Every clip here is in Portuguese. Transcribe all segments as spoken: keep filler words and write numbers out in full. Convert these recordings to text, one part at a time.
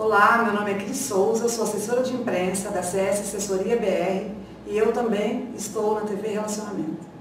Olá, meu nome é Cris Souza, sou assessora de imprensa da C S Assessoria B R e eu também estou na T V Relacionamento.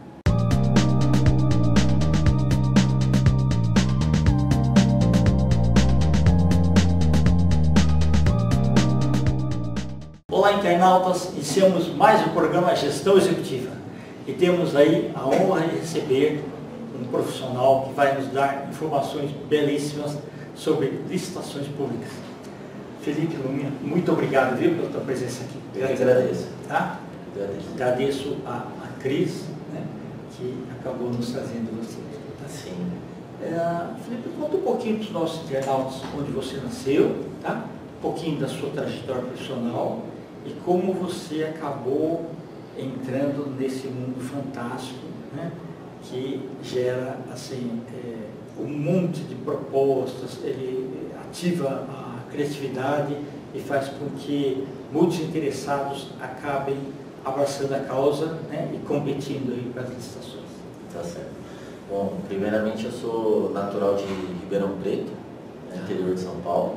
Olá, internautas, iniciamos mais um programa Gestão Executiva e temos aí a honra de receber um profissional que vai nos dar informações belíssimas sobre licitações públicas. Felipe Luminha, muito obrigado, viu, pela tua presença aqui. Eu que agradeço. Tá? Agradeço. Agradeço a, a Cris, né, que acabou nos trazendo você. Tá? Sim. É, Felipe, conta um pouquinho para os nossos internautas onde você nasceu, tá? Um pouquinho da sua trajetória profissional e como você acabou entrando nesse mundo fantástico, né, que gera assim, é, um monte de propostas, ele ativa a criatividade e faz com que muitos interessados acabem abraçando a causa, né, e competindo aí para as licitações. Tá certo. Bom, primeiramente eu sou natural de Ribeirão Preto, né, interior de São Paulo,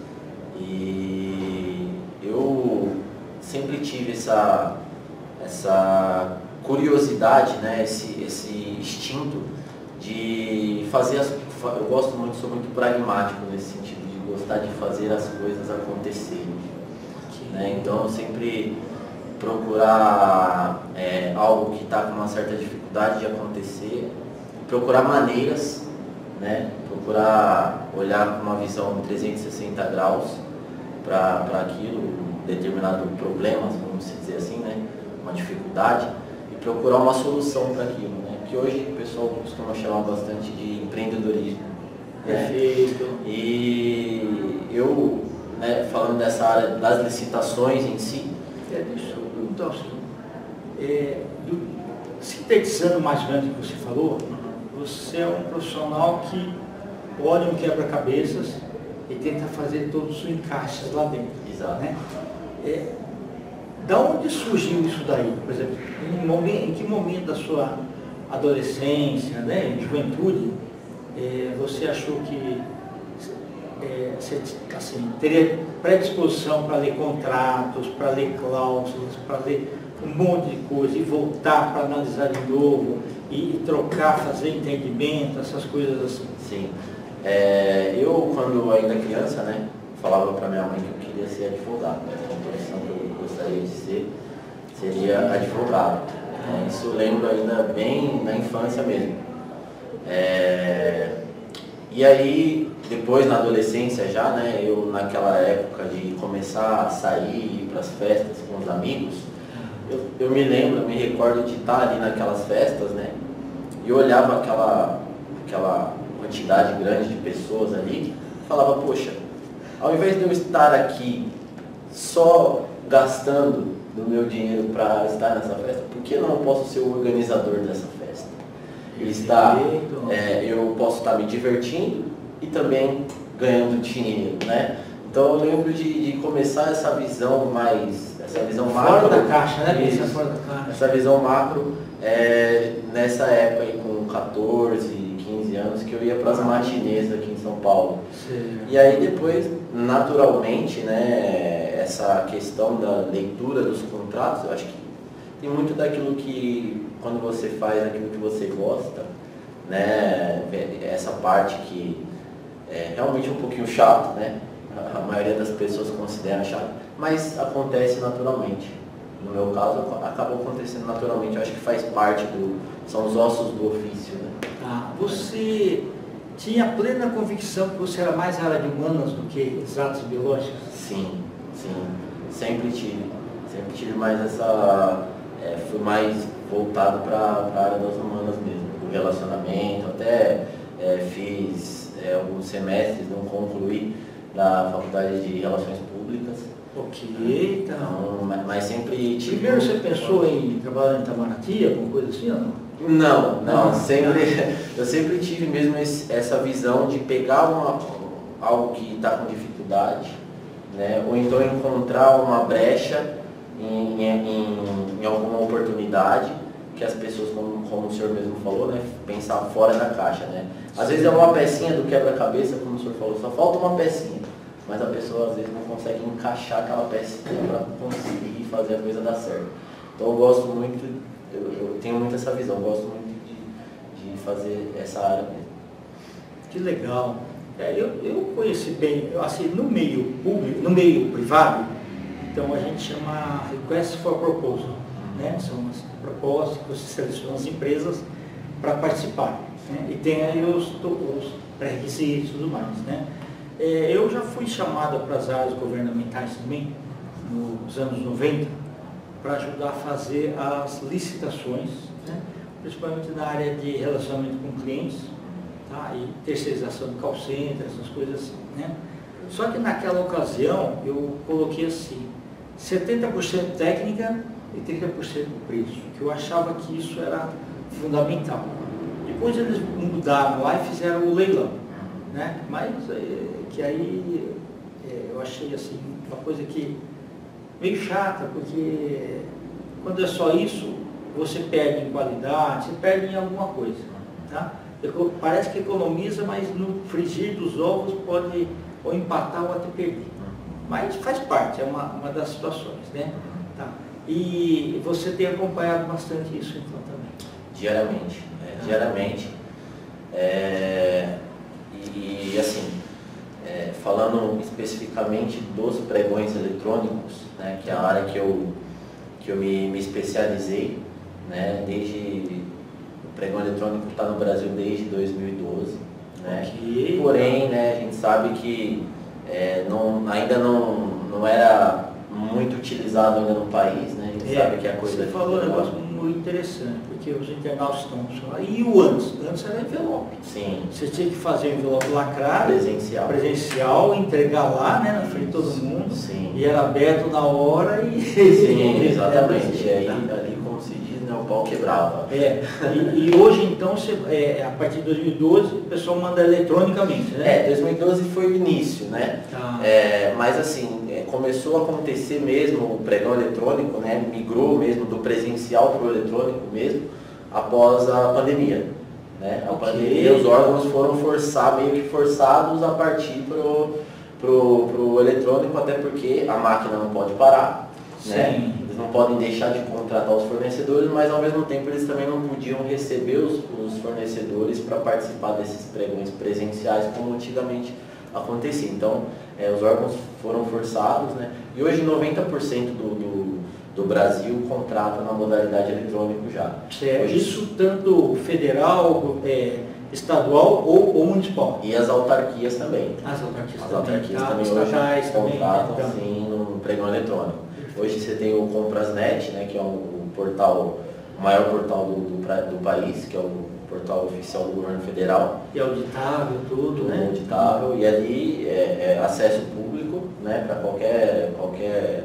e eu sempre tive essa, essa curiosidade, né, esse, esse instinto de fazer as... Eu gosto muito, sou muito pragmático nesse sentido, de gostar de fazer as coisas acontecerem. Né? Então eu sempre procurar é, algo que está com uma certa dificuldade de acontecer, procurar maneiras, né? Procurar olhar com uma visão trezentos e sessenta graus para aquilo, determinado problema, vamos dizer assim, né? Uma dificuldade, e procurar uma solução para aquilo, né? Que hoje o pessoal costuma chamar bastante de empreendedorismo. Né? Perfeito. E eu, né, falando dessa área das licitações em si, É, deixa eu perguntar o seguinte, é, do, sintetizando mais ou menos o que você falou, você é um profissional que olha um quebra-cabeças e tenta fazer todos os encaixes lá dentro. Exato. Né? É, da onde surgiu isso daí? Por exemplo, em, momento, em que momento da sua adolescência, né, juventude, é, você achou que é, você assim, teria predisposição para ler contratos, para ler cláusulas, para ler um monte de coisa e voltar para analisar de novo e, e trocar, fazer entendimento, essas coisas assim? Sim. É, eu, quando ainda criança, né, falava para minha mãe que eu queria ser advogado. A profissão que eu gostaria de ser seria advogado. É, isso eu lembro ainda bem na infância mesmo. É, e aí, depois na adolescência já, né, eu naquela época de começar a sair, ir para as festas com os amigos, eu, eu me lembro, eu me recordo de estar ali naquelas festas, né, e eu olhava aquela, aquela quantidade grande de pessoas ali, e falava, poxa, ao invés de eu estar aqui só gastando do meu dinheiro para estar nessa festa, por que não eu posso ser o organizador dessa festa? E estar, é, eu posso estar me divertindo e também ganhando dinheiro, né? Então eu lembro de, de começar essa visão mais, essa visão macro. Fora da caixa, né? Isso, Fora da caixa. Essa visão macro, é, nessa época aí com catorze, quinze anos, que eu ia para as matinês aqui em São Paulo. Sim. E aí depois, naturalmente, né, essa questão da leitura dos contratos, eu acho que tem muito daquilo que, quando você faz aquilo que você gosta, né, essa parte que é realmente um pouquinho chato, né, a maioria das pessoas considera chato, mas acontece naturalmente. No meu caso, acabou acontecendo naturalmente, eu acho que faz parte do, são os ossos do ofício, né. Ah, você tinha plena convicção que você era mais área de humanas do que exatas biológicas? Sim, sim, sempre tive, sempre tive mais essa, é, fui mais voltado para a área das humanas mesmo, do relacionamento, até é, fiz é, alguns semestres, não concluí, da Faculdade de Relações Públicas. Ok, tá. Então, mas, mas sempre tive... Primeiro você pensou em trabalhar em Itamaraty, alguma coisa assim ou não? Não, não, Não, sempre, eu sempre tive mesmo esse, essa visão de pegar uma, algo que está com dificuldade, né, ou então encontrar uma brecha em, em, em alguma oportunidade que as pessoas, como, como o senhor mesmo falou, né, pensar fora da caixa, né. Às vezes é uma pecinha do quebra-cabeça, como o senhor falou, só falta uma pecinha. mas a pessoa às vezes não consegue encaixar aquela peça para conseguir fazer a coisa dar certo. Então eu gosto muito, eu, eu tenho muito essa visão, eu gosto muito de, de fazer essa área mesmo. Que legal. É, eu, eu conheci bem, assim, no meio público, no meio privado, então a gente chama Request for Proposal, né? São as propostas que você seleciona as empresas para participar, né? E tem aí os, os pré-requisitos e tudo mais, né? É, eu já fui chamado para as áreas governamentais também, nos anos noventa, para ajudar a fazer as licitações, né? Principalmente na área de relacionamento com clientes, tá? E terceirização do call center, essas coisas assim, né? Só que naquela ocasião eu coloquei assim, setenta por cento técnica e trinta por cento preço, que eu achava que isso era fundamental. Depois eles mudaram lá e fizeram o leilão, né? Mas é, que aí é, eu achei assim, uma coisa que meio chata, porque quando é só isso, você perde em qualidade, você perde em alguma coisa, tá? Parece que economiza, mas no frigir dos ovos pode ou empatar ou até perder. Mas faz parte, é uma, uma das situações, né? Tá. E você tem acompanhado bastante isso então também? Diariamente, é, diariamente. É, e, e assim, é, falando especificamente dos pregões eletrônicos, né, que é a área que eu, que eu me, me especializei, né, desde o pregão eletrônico está no Brasil desde dois mil e doze, né? Okay. Porém, né, a gente sabe que é, não, ainda não, não era muito utilizado ainda no país, né? A gente é, sabe que a coisa... Você falou um negócio muito interessante, porque os internautas estão falando, e o antes? Antes era envelope. Sim. Você tinha que fazer um envelope lacrado, presencial, presencial entregar lá, né, na frente de todo mundo. Sim. E era aberto na hora e... Sim, exatamente. E aí, ali, como se diz, né, o pau quebrava. É. E, e hoje, então, você, é, a partir de dois mil e doze, o pessoal manda eletronicamente, né? É, dois mil e doze foi o início, né? Ah. É, mas assim, é, começou a acontecer mesmo o pregão eletrônico, né? Migrou mesmo do presencial para o eletrônico mesmo, após a pandemia. Né? A okay. pandemia, os órgãos foram forçar, meio que forçados a partir pro, pro, pro eletrônico, até porque a máquina não pode parar, né? Eles não podem deixar de contratar os fornecedores, mas ao mesmo tempo eles também não podiam receber os, os fornecedores para participar desses pregões presenciais como antigamente acontecia. Então, é, os órgãos foram forçados, né? E hoje noventa por cento do, do, do Brasil contrata na modalidade eletrônica já. É, hoje, isso tanto federal, é, estadual ou, ou municipal? E as autarquias também. As autarquias as também, autarquias tá, também hoje contratam também, sim, no pregão eletrônico. Hoje você tem o Comprasnet, né, que é um portal, o maior portal do, do, do país, que é o portal oficial do governo federal. E auditável, tudo, tudo né? auditável, e ali é, é acesso público, né, para qualquer, qualquer,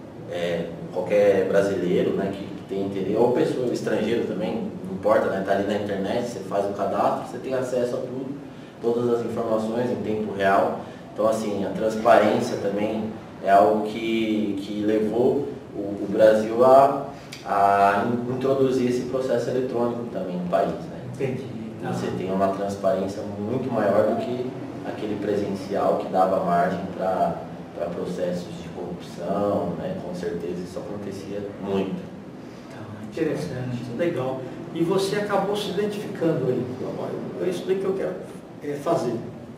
é, qualquer brasileiro, né, que tem interesse, ou pessoa estrangeira também, não importa, né, tá ali na internet, você faz o cadastro, você tem acesso a tudo, todas as informações em tempo real. Então, assim, a transparência também é algo que, que levou o, o Brasil a, a introduzir esse processo eletrônico também no país, né? Entendi. Ah. Você tem uma transparência muito maior do que aquele presencial que dava margem para processos de corrupção, né? Com certeza isso acontecia muito. Tá, interessante, legal. E você acabou se identificando aí. É isso daí que eu quero é, fazer.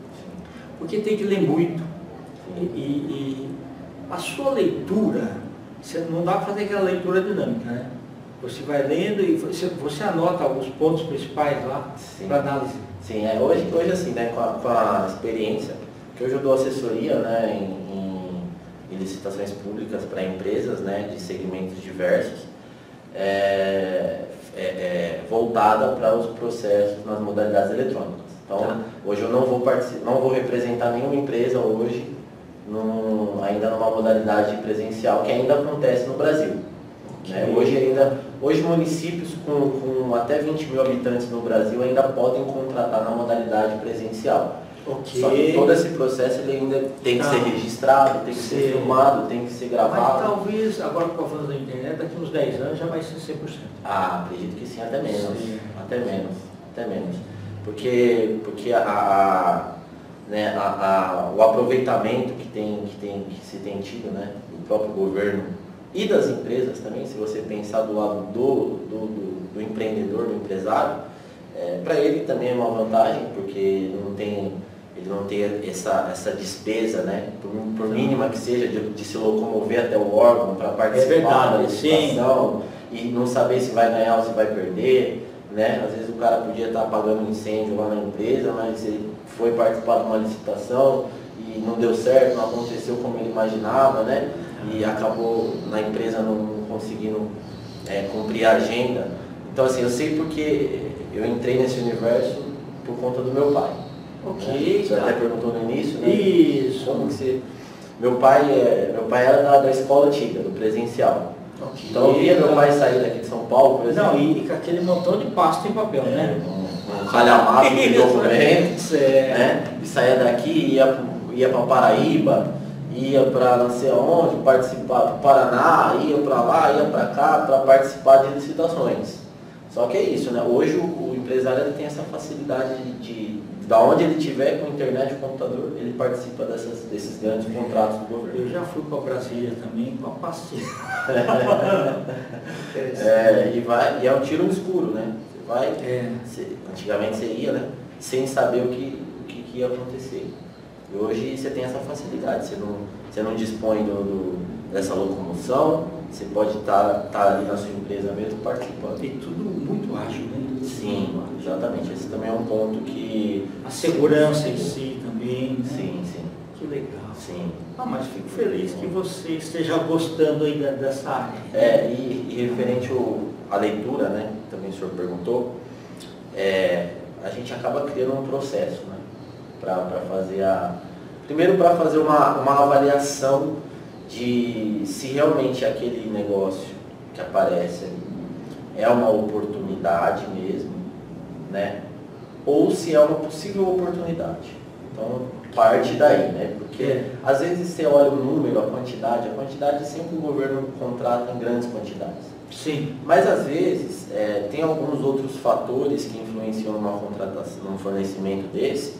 Porque tem que ler muito. E, e a sua leitura, você não dá para fazer aquela leitura dinâmica, né? Você vai lendo e você, você anota os pontos principais lá para análise. Sim, é, hoje, hoje assim, né, com a, com a experiência, que hoje eu dou assessoria, né, em, em, em licitações públicas para empresas, né, de segmentos diversos, é, é, é, voltada para os processos nas modalidades eletrônicas. Então, tá. Hoje eu não vou, não vou representar nenhuma empresa hoje, num, ainda numa modalidade presencial, que ainda acontece no Brasil. Okay. Né? Hoje, ainda, hoje municípios com, com até vinte mil habitantes no Brasil ainda podem contratar na modalidade presencial. Okay. Só que todo esse processo ele ainda tem que ah, ser registrado, tem que sim. ser filmado, tem que ser gravado. Mas talvez, agora com a avanço da internet, daqui uns dez anos já vai ser cem por cento. Ah, acredito que sim, até menos. Sim. Até menos, até menos. Porque, porque a, a, né, a, a, o aproveitamento que, tem, que, tem, que se tem tido, né, do próprio governo e das empresas também, se você pensar do lado do, do, do, do empreendedor, do empresário, é, para ele também é uma vantagem, porque não tem, ele não tem essa, essa despesa, né, por, por mínima que seja, de, de se locomover até o órgão para participar é verdade, da licitação e não saber se vai ganhar ou se vai perder. Né? Às vezes o cara podia estar apagando incêndio lá na empresa, mas ele foi participar de uma licitação e não deu certo, não aconteceu como ele imaginava, né? E acabou na empresa não conseguindo é, cumprir a agenda. Então assim, eu sei porque eu entrei nesse universo por conta do meu pai. Ok. Né? Você até perguntou no início, né? Isso. Como que você... Meu pai, é... meu pai era da, da escola antiga, do presencial. Okay. Então eu via meu pai sair daqui de São Paulo, por exemplo. Não, e, e com aquele montão de pasta em papel, é, né? Um, um calhamaço de documentos, né? E saía daqui, ia, ia para Paraíba, ia para não sei aonde, participar do Paraná, ia para lá, ia para cá, para participar de licitações. Só que é isso, né? Hoje o, o empresário ele tem essa facilidade de, de da onde ele estiver com internet e computador, ele participa dessas, desses grandes contratos do governo. Eu já fui para Brasília também com a pastinha. é, e, vai, e é um tiro no escuro, né? Você vai, é. você, antigamente você ia, né? Sem saber o que, o que, que ia acontecer. E hoje você tem essa facilidade, você não, você não dispõe do, do, dessa locomoção, você pode estar tá, tá ali na sua empresa mesmo participando. E tudo muito ágil, né? Sim, exatamente. Esse também é um ponto que... A segurança em si também. Né? Sim, sim. Que legal. Sim. Ah, mas fico feliz que você esteja gostando ainda dessa área. É, e, e referente ao, à leitura, né? Também o senhor perguntou, é, a gente acaba criando um processo, né? Para fazer a... Primeiro para fazer uma, uma avaliação de se realmente aquele negócio que aparece ali é uma oportunidade mesmo, né? Ou se é uma possível oportunidade. Então, parte daí, né? Porque é. às vezes você olha o número, a quantidade, a quantidade sempre o governo contrata em grandes quantidades. Sim. Mas às vezes é, tem alguns outros fatores que influenciam numa contratação, num fornecimento desse,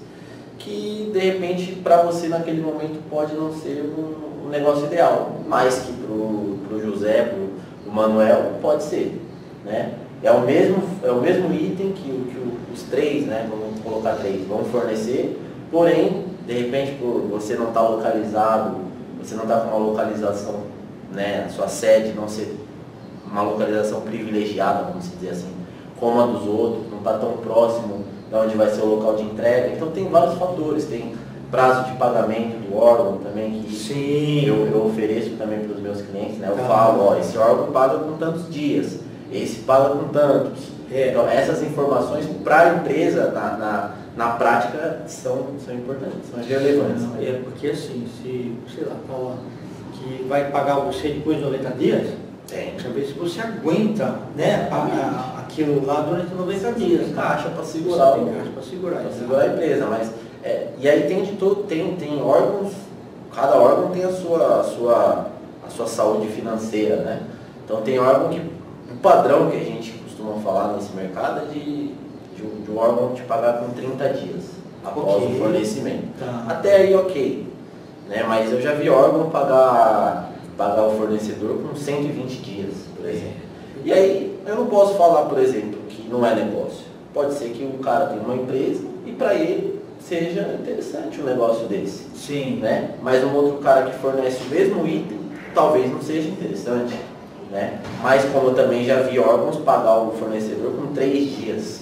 que de repente para você naquele momento pode não ser um, um negócio ideal, mas que para o José, para o Manuel, pode ser. Né? É, o mesmo, é o mesmo item que, que os três, né, vamos colocar três, vão fornecer, porém, de repente, por você não estar tá localizado, você não está com uma localização, né, a sua sede não ser uma localização privilegiada, vamos dizer assim, como a dos outros, não está tão próximo de onde vai ser o local de entrega. Então tem vários fatores, tem prazo de pagamento do órgão também, que Sim. Eu, eu ofereço também para os meus clientes, né? Eu tá. falo, ó, esse órgão paga com tantos dias, esse paga com tantos. É. Então essas informações para a empresa, na, na, na prática, são, são importantes, são relevantes. Não, é porque assim, se, sei lá, fala que vai pagar você depois de noventa dias, tem. Deixa eu ver se você aguenta, né, a, a, aquilo lá durante noventa dias. Tem caixa para segurar, tem caixa para segurar, pra segurar a empresa, mas é, e aí tem de todo, tem, tem órgãos, cada órgão tem a sua, a sua, a sua saúde financeira, né? Então tem órgão que o padrão que a gente costuma falar nesse mercado é de, de, de um órgão te pagar com trinta dias após okay. o fornecimento. Tá. Até aí ok, né? Mas eu já vi órgão pagar pagar o fornecedor com cento e vinte dias, por exemplo. E aí, eu não posso falar, por exemplo, que não é negócio. Pode ser que o cara tenha uma empresa e para ele seja interessante um negócio desse. Sim. Né? Mas um outro cara que fornece o mesmo item, talvez não seja interessante. Né? Mas como eu também já vi órgãos pagar o fornecedor com três dias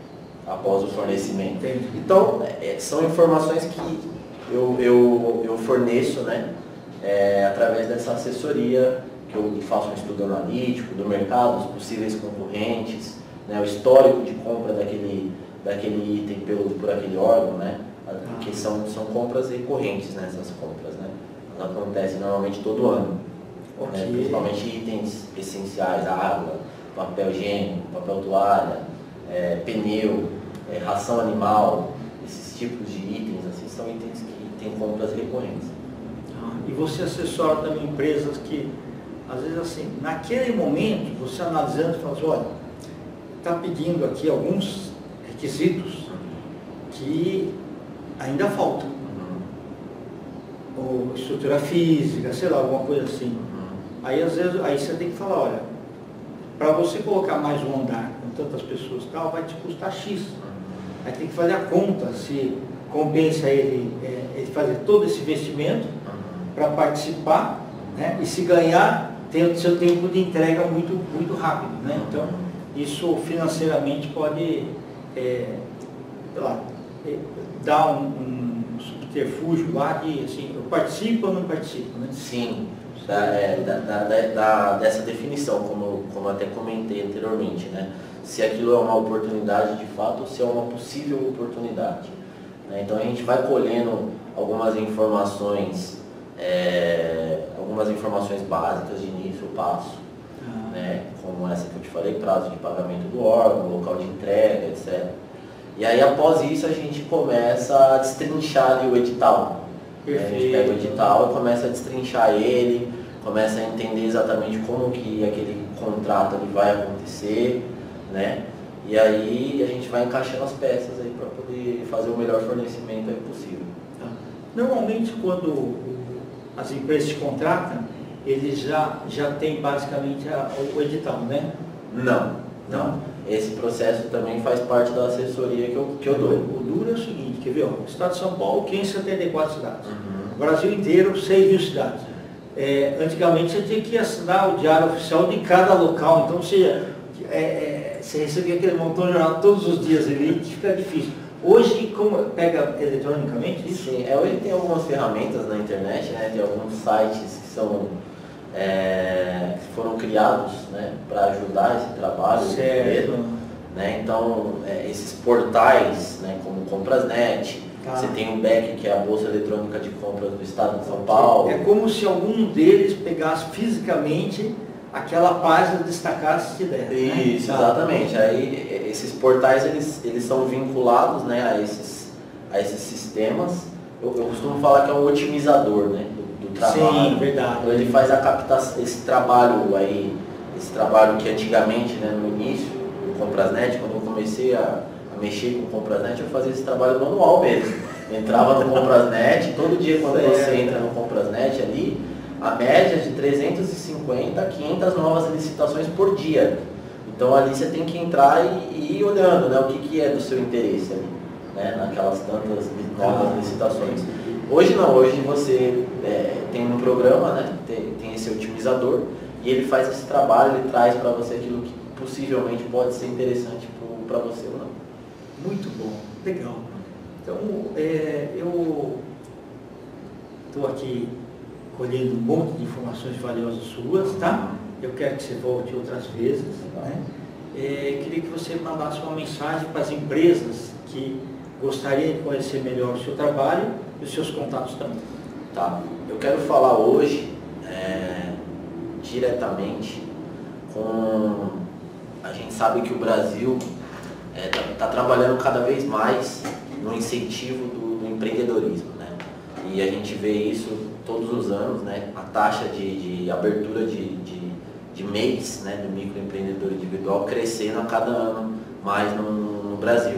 após o fornecimento. Entendi. Então, é, são informações que eu, eu, eu forneço, né? É, através dessa assessoria, que eu faço um estudo analítico do mercado, dos possíveis concorrentes, né, o histórico de compra daquele, daquele item pelo, por aquele órgão, né, porque são, são compras recorrentes nessas compras, né, elas acontecem normalmente todo ano, okay. né, principalmente itens essenciais, água, papel higiênico, papel toalha, é, pneu, é, ração animal, esses tipos de itens, assim, são itens que têm compras recorrentes. E você assessora também empresas que, às vezes assim, naquele momento, você analisando, fala assim, olha, está pedindo aqui alguns requisitos que ainda faltam. ou estrutura física, sei lá, alguma coisa assim. Uhum. Aí às vezes aí você tem que falar, olha, para você colocar mais um andar com tantas pessoas e tal, vai te custar X. Uhum. Aí tem que fazer a conta se compensa ele, é, ele fazer todo esse investimento uhum. para participar, né? E se ganhar, tem o seu tempo de entrega muito, muito rápido, né? Então, uhum. isso financeiramente pode é, sei lá, é, dar um, um subterfúgio lá de, assim, eu participo ou não participo, né? Sim, da, é, da, da, da, dessa definição, como, como até comentei anteriormente, né? Se aquilo é uma oportunidade de fato ou se é uma possível oportunidade. Né? Então a gente vai colhendo algumas informações, é, algumas informações básicas de início, passo, ah. né? Como essa que eu te falei, prazo de pagamento do órgão, local de entrega, etcétera. E aí após isso a gente começa a destrinchar ali o edital. Né? A gente pega o edital e começa a destrinchar ele, começa a entender exatamente como que aquele contrato ali vai acontecer, né? E aí a gente vai encaixando as peças aí para poder fazer o melhor fornecimento aí possível. Normalmente quando as empresas te contratam, eles já, já têm basicamente a, o edital, né? Não, não. Esse processo também faz parte da assessoria que eu, que eu dou. O duro é o seguinte, quer ver? Ó, o estado de São Paulo, quinhentas e setenta e quatro cidades. Uhum. O Brasil inteiro, seis mil cidades. É, antigamente você tinha que assinar o diário oficial de cada local, então você, é, é, você recebia aquele montão de jornal todos os dias ali, fica difícil. Hoje, como pega eletronicamente isso? Sim, é, hoje tem algumas ferramentas na internet, né? Tem alguns sites que são é, que foram criados, né, para ajudar esse trabalho. Certo. Né? Então, é, esses portais, né, como Comprasnet, tá. Você tem o B E C, que é a Bolsa Eletrônica de Compras do Estado de São Paulo. É como se algum deles pegasse fisicamente aquela página destacada se tiver. Isso, né? Exatamente. Aí esses portais eles, eles são vinculados, né, a, esses, a esses sistemas. Eu, eu costumo falar que é um otimizador, né, do, do trabalho. Sim, verdade. Então ele faz a captação, esse trabalho aí, esse trabalho que antigamente, né, no início, do Comprasnet, quando eu comecei a, a mexer com o Comprasnet, eu fazia esse trabalho manual mesmo. Eu entrava no Comprasnet, todo dia quando é. você entra no Comprasnet ali, a média de trezentas e cinquenta a quinhentas novas licitações por dia. Então ali você tem que entrar e, e ir olhando, né, o que, que é do seu interesse ali, né, naquelas tantas novas ah, licitações. Hoje não, hoje você é, tem um programa, né, tem, tem esse otimizador e ele faz esse trabalho, ele traz para você aquilo que possivelmente pode ser interessante para você ou não. Muito bom, legal. Então é, eu estou aqui colhendo um monte de informações valiosas suas, tá? Eu quero que você volte outras vezes, né? É, queria que você mandasse uma mensagem para as empresas que gostariam de conhecer melhor o seu trabalho e os seus contatos também. Tá. Eu quero falar hoje é, diretamente com... A gente sabe que o Brasil está é, tá trabalhando cada vez mais no incentivo do, do empreendedorismo, né? E a gente vê isso todos os anos, né? A taxa de, de abertura de, de, de M E Is, né, do microempreendedor individual, crescendo a cada ano mais no, no Brasil.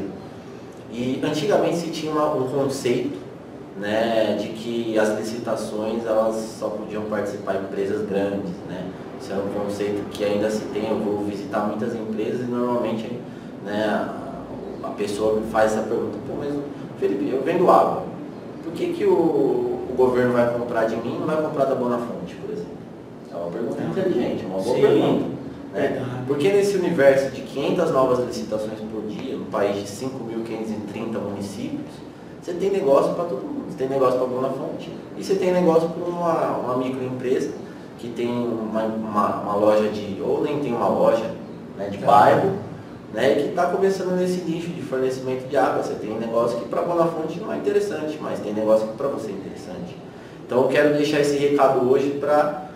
E antigamente se tinha uma, um conceito, né, de que as licitações elas só podiam participar empresas grandes, né? Isso é um conceito que ainda se tem. Eu vou visitar muitas empresas e normalmente, né, a, a pessoa me faz essa pergunta: pô, mas Felipe, eu vendo água, por que, que o, o governo vai comprar de mim e não vai comprar da Bonafonte, por exemplo? É uma pergunta inteligente, uma boa Sim. pergunta. Né? Porque nesse universo de quinhentas novas licitações por dia, no país de cinco mil quinhentos e trinta municípios, você tem negócio para todo mundo. Você tem negócio para a Bonafonte e você tem negócio para uma, uma microempresa que tem uma, uma, uma loja de, ou nem tem uma loja, né, de bairro, né, que está começando nesse nicho de fornecimento de água. Você tem negócio que para a Bonafonte não é interessante, mas tem negócio que para você é interessante. Então eu quero deixar esse recado hoje para...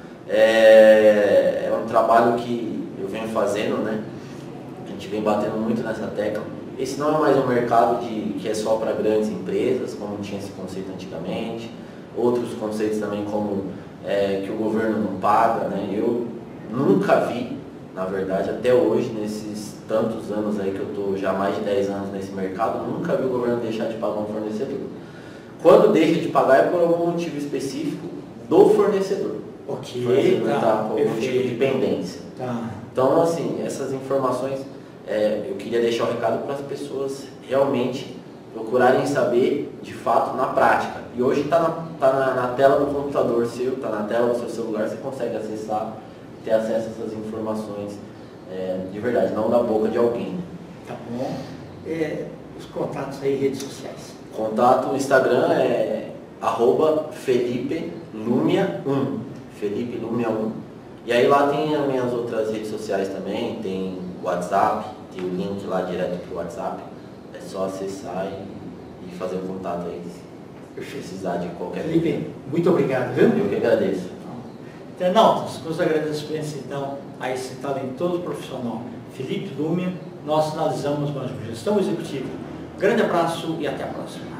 É, é um trabalho que eu venho fazendo, né? A gente vem batendo muito nessa tecla. Esse não é mais um mercado de, que é só para grandes empresas, como tinha esse conceito antigamente. Outros conceitos também, como é, que o governo não paga, né? Eu nunca vi, na verdade, até hoje, nesses tantos anos aí que eu estou já há mais de dez anos nesse mercado, nunca vi o governo deixar de pagar um fornecedor. Quando deixa de pagar é por algum motivo específico do fornecedor. Ok, O fornecedor tá, está com algum perfeito. tipo de pendência. Tá. Então, assim, essas informações, é, eu queria deixar o recado para as pessoas realmente procurarem saber de fato na prática. E hoje está na, tá na, na tela do computador seu, está na tela do seu celular, você consegue acessar, ter acesso a essas informações é, de verdade, não da boca de alguém. Tá bom. É, os contatos aí, redes sociais. Contato, o Instagram é arroba Felipe Lumia um. Felipe Lumia um. E aí lá tem as minhas outras redes sociais também, tem o WhatsApp, tem o link lá direto para o WhatsApp. É só acessar e, e fazer um contato aí, se precisar de qualquer coisa. Felipe, muito obrigado, viu? Eu que agradeço. Internautas, meus agradecimentos então a esse talentoso profissional Felipe Lumia. Nós finalizamos mais uma gestão executiva. Grande abraço e até a próxima.